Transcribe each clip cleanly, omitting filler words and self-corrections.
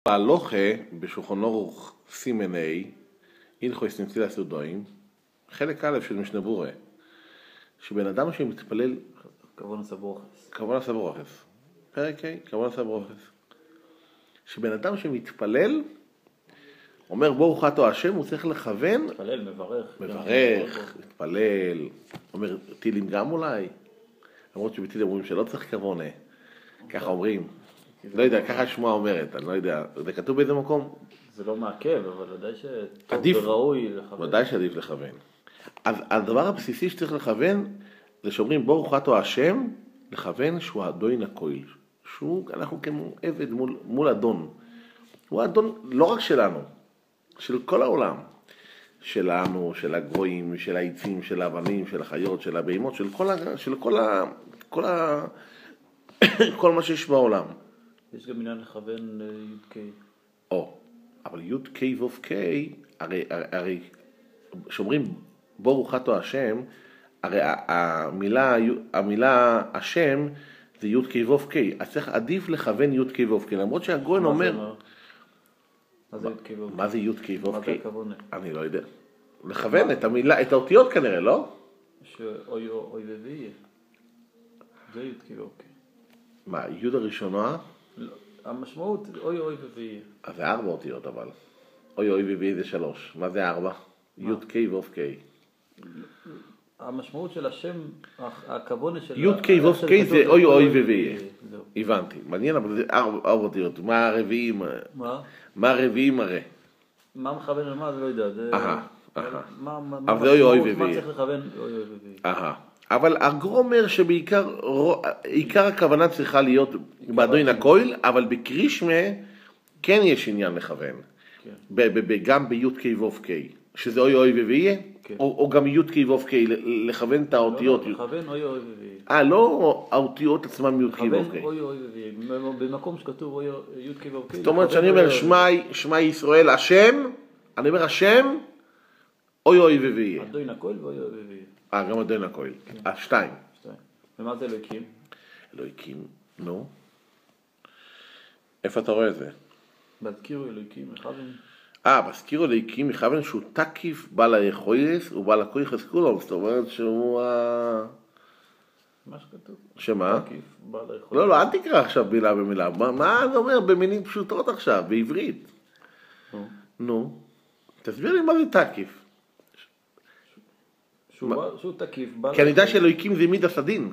בהלוכה בשולחן ערוך סימן ה' הלכות נטילת ידיים, חלק א' של משנה ברורה, שבן אדם שמתפלל כוון סברוכס. כוון סברוכס. פרק ה' כוון סברוכס. שבן אדם שמתפלל אומר ברוך אתה השם, הוא צריך לכוון, מתפלל, מברך, מתפלל, אומר תהילים גם אולי, למרות שבתהילים אומרים שלא צריך כוונה, ככה אומרים, לא יודע, ככה השמועה אומרת, אני לא יודע, זה כתוב באיזה מקום? זה לא מעכב, אבל ודאי שטוב וראוי לכוון. ודאי שעדיף לכוון. אז הדבר הבסיסי שצריך לכוון, זה שאומרים ברוך אתה השם, לכוון שהוא האדון הכהן, אנחנו כמו עבד מול אדון, הוא האדון לא רק שלנו, של כל העולם, שלנו, של הגויים, של העצים, של האבנים, של החיות, של הבהמות, של כל מה שיש בעולם. יש גם עניין לכוון י"ק. אבל י"ק ו"ק, הרי שאומרים ברוך אתה השם, הרי המילה השם זה י"ק ו"ק, אז צריך עדיף לכוון י"ק ו"ק, למרות שהגויין אומר, מה זה י"ק ו"ק? אני לא יודע. לכוון את המילה, את האותיות כנראה, לא? שאוי אוי וויה. זה י"ק ו"ק. מה, י' הראשונה? המשמעות אוי אוי וויה. אז זה 4 אותיות אבל. אוי אוי וויה זה 3. מה זה 4? י"ק ו"ק. המשמעות של השם, הכוונה של... י"ק ו"ק זה אוי אוי וויה. הבנתי. מעניין, אבל זה 4 אותיות. מה הרביעים? מה הרביעים הרי? מה מכוון על מה? זה לא יודע. אבל זה אוי אוי וויה. מה צריך לכוון אוי אוי וויה? אבל הגרו אומר שבעיקר הכוונה צריכה להיות באדון הכהן, אבל בקרישמה כן יש עניין לכוון. גם בי"ק ו"ק, שזה אוי אוי וויה, או גם י"ק ו"ק, לכוון את האותיות. לכוון אוי אוי וויה. לא האותיות עצמם י"ק ו"ק. לכוון אוי אוי וויה. במקום שכתוב י"ק ו"ק. זאת אומרת שאני אומר שמע ישראל השם, אני אומר השם, אוי אוי וויה. אדון הכהן ואוי אוי וויה. גם אדון הכהן. 2. ומה זה אלוהיקים? אלוהיקים, נו. איפה אתה רואה את זה? בהזכירו אלוהיקים, מכוון. בהזכירו אלוהיקים, מכוון שהוא תקיף בעל היכולת ובעל הכוח כולם. זאת אומרת שהוא מה שכתוב. שמה? תקיף בעל היכולת. לא, אל תקרא עכשיו מילה במילה. מה זה אומר במילים פשוטות עכשיו, בעברית? נו. תסביר לי מה זה תקיף. שהוא תקיף. כי אני יודע שאלוהיקים זה מיד הסדין.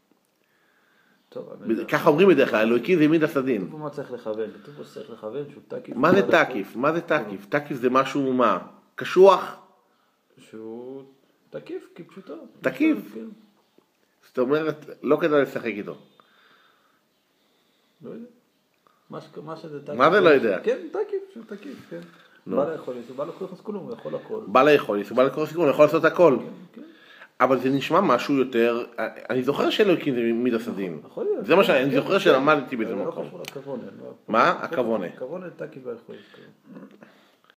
ככה אומרים בדרך כלל, אלוהיקים זה מיד הסדין. מה צריך לכוון? כתוב צריך לכוון שהוא תקיף. מה זה תקיף? מה זה תקיף? תקיף זה משהו מה? קשוח? שהוא תקיף, כפשוטו. תקיף? זאת אומרת, לא כדאי לשחק איתו. לא יודע. מה שזה תקיף. מה זה לא יודע? כן, תקיף, שהוא תקיף, כן. בעל היכולת, הוא בעל הכוח כלום, הוא יכול הכל. בעל היכולת, הוא בעל הכוח כלום, הוא יכול לעשות הכל. אבל זה נשמע משהו יותר, אני זוכר שאלוהיקים זה מיד הסדין. זה מה שאני זוכר שלמדתי בזה מקום. לא קשור לכוונה. מה? הכוונה. הכוונה תקיף ביכולת.